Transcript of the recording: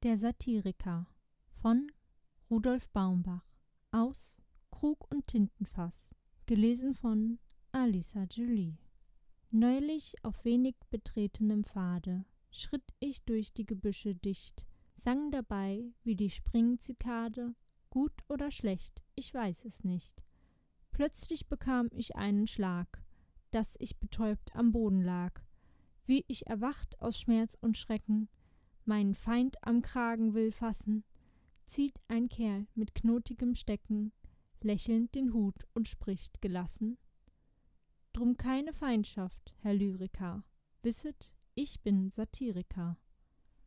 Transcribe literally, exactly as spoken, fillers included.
Der Satiriker von Rudolf Baumbach aus Krug und Tintenfass, gelesen von Alisa Jolie. Neulich auf wenig betretenem Pfade schritt ich durch die Gebüsche dicht, sang dabei wie die Springzikade, gut oder schlecht, ich weiß es nicht. Plötzlich bekam ich einen Schlag, dass ich betäubt am Boden lag, wie ich erwacht aus Schmerz und Schrecken, meinen Feind am Kragen will fassen, zieht ein Kerl mit knotigem Stecken lächelnd den Hut und spricht gelassen: Drum keine Feindschaft, Herr Lyriker, wisset, ich bin Satiriker.